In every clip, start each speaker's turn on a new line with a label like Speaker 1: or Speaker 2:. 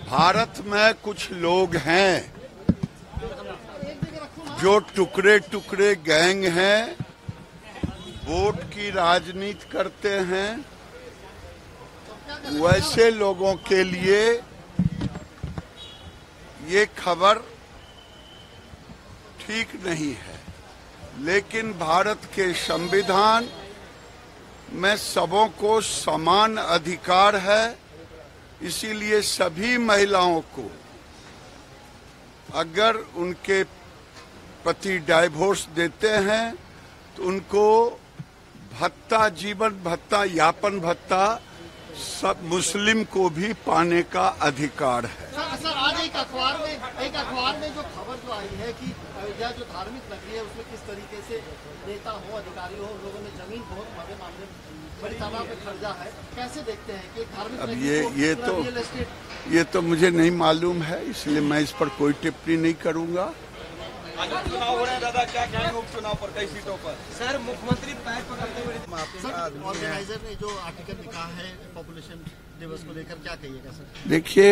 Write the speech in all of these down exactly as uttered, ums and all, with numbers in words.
Speaker 1: भारत में कुछ लोग हैं जो टुकड़े टुकड़े गैंग हैं, वोट की राजनीति करते हैं। वैसे लोगों के लिए ये खबर ठीक नहीं है, लेकिन भारत के संविधान में सबों को समान अधिकार है। इसीलिए सभी महिलाओं को अगर उनके पति डाइवोर्स देते हैं तो उनको भत्ता, जीवन भत्ता, यापन भत्ता सब मुस्लिम को भी पाने का अधिकार है।
Speaker 2: सर, सर आज एक अखबार में एक अखबार में जो खबर जो आई है कि अयोध्या जो धार्मिक नगरी है उसमें किस तरीके से नेता हो, अधिकारी हो, लोगों ने जमीन बहुत बड़े मामले में बड़ी तादाद में खर्चा है, कैसे देखते हैं कि धार्मिक
Speaker 1: अब ये ये तो ये तो मुझे नहीं मालूम है, इसलिए मैं इस पर कोई टिप्पणी नहीं करूंगा।
Speaker 3: चुनाव हो रहे हैं दादा, क्या कहेंगे उपचुनाव पर, कई सीटों पर?
Speaker 4: सर मुख्यमंत्री पैर पकड़ते हुए
Speaker 2: ऑर्गेनाइजर ने जो आर्टिकल लिखा है पॉपुलेशन दिवस को लेकर, क्या कहिएगा सर?
Speaker 1: देखिए,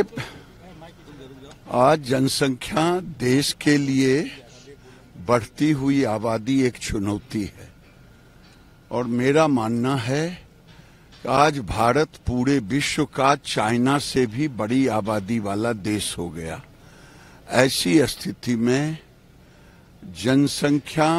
Speaker 1: आज जनसंख्या देश के लिए बढ़ती हुई आबादी एक चुनौती है और मेरा मानना है कि आज भारत पूरे विश्व का चाइना से भी बड़ी आबादी वाला देश हो गया। ऐसी स्थिति में जनसंख्या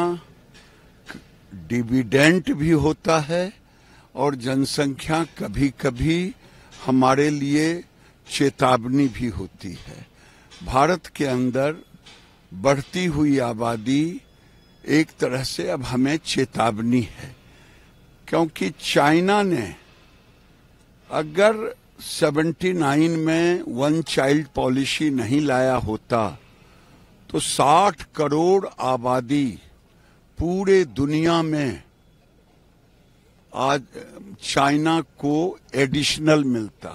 Speaker 1: डिविडेंड भी होता है और जनसंख्या कभी कभी हमारे लिए चेतावनी भी होती है। भारत के अंदर बढ़ती हुई आबादी एक तरह से अब हमें चेतावनी है, क्योंकि चाइना ने अगर उन्यासी में वन चाइल्ड पॉलिसी नहीं लाया होता तो साठ करोड़ आबादी पूरे दुनिया में आज चाइना को एडिशनल मिलता।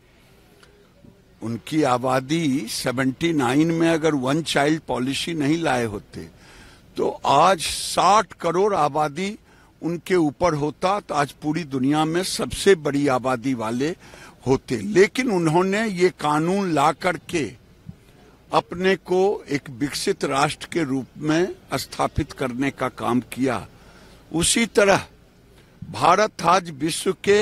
Speaker 1: उनकी आबादी उन्यासी में अगर वन चाइल्ड पॉलिसी नहीं लाए होते तो आज साठ करोड़ आबादी उनके ऊपर होता, तो आज पूरी दुनिया में सबसे बड़ी आबादी वाले होते। लेकिन उन्होंने ये कानून ला करके अपने को एक विकसित राष्ट्र के रूप में स्थापित करने का काम किया। उसी तरह भारत आज विश्व के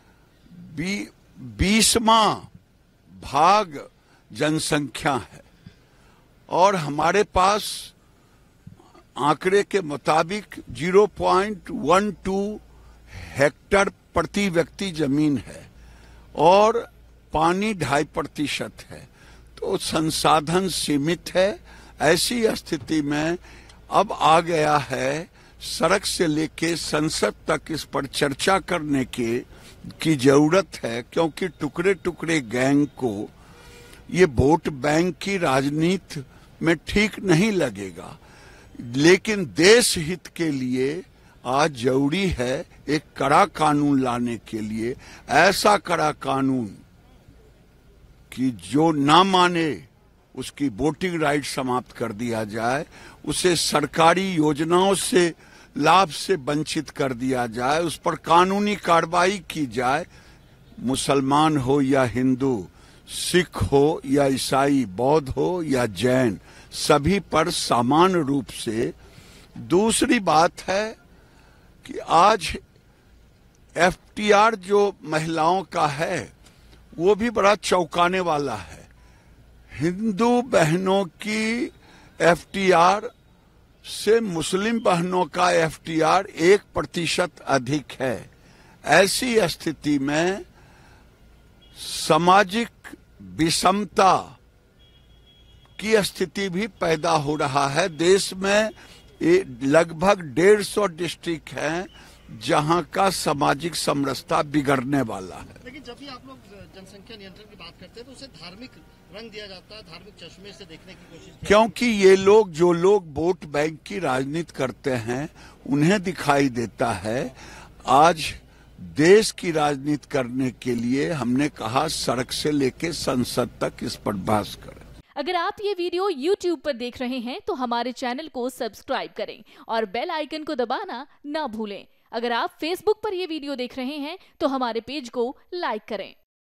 Speaker 1: बीसवां भाग जनसंख्या है और हमारे पास आंकड़े के मुताबिक zero point one two hectare प्रति व्यक्ति जमीन है और पानी ढाई प्रतिशत है, तो संसाधन सीमित है। ऐसी स्थिति में अब आ गया है सड़क से लेके संसद तक इस पर चर्चा करने के की जरूरत है, क्योंकि टुकड़े टुकड़े गैंग को ये वोट बैंक की राजनीति में ठीक नहीं लगेगा। लेकिन देश हित के लिए आज जरूरी है एक कड़ा कानून लाने के लिए, ऐसा कड़ा कानून कि जो ना माने उसकी वोटिंग राइट समाप्त कर दिया जाए, उसे सरकारी योजनाओं से लाभ से वंचित कर दिया जाए, उस पर कानूनी कार्रवाई की जाए। मुसलमान हो या हिंदू, सिख हो या ईसाई, बौद्ध हो या जैन, सभी पर समान रूप से। दूसरी बात है कि आज एफटीआर जो महिलाओं का है वो भी बड़ा चौंकाने वाला है। हिंदू बहनों की एफटीआर से मुस्लिम बहनों का एफटीआर एक प्रतिशत अधिक है। ऐसी स्थिति में सामाजिक विषमता की स्थिति भी पैदा हो रहा है। देश में लगभग डेढ़ सौ डिस्ट्रिक्ट हैं जहां का सामाजिक समरसता बिगड़ने वाला है।
Speaker 2: लेकिन जब भी आप लोग जनसंख्या नियंत्रण की बात करते हैं तो उसे धार्मिक रंग दिया जाता है, धार्मिक चश्मे से देखने की कोशिश,
Speaker 1: क्योंकि ये लोग जो लोग वोट बैंक की राजनीति करते हैं उन्हें दिखाई देता है। आज देश की राजनीति करने के लिए हमने कहा सड़क से लेके संसद तक इस पर बहस करें।
Speaker 5: अगर आप ये वीडियो यूट्यूब पर देख रहे हैं तो हमारे चैनल को सब्सक्राइब करें और बेल आइकन को दबाना ना भूलें। अगर आप फेसबुक पर यह वीडियो देख रहे हैं तो हमारे पेज को लाइक करें।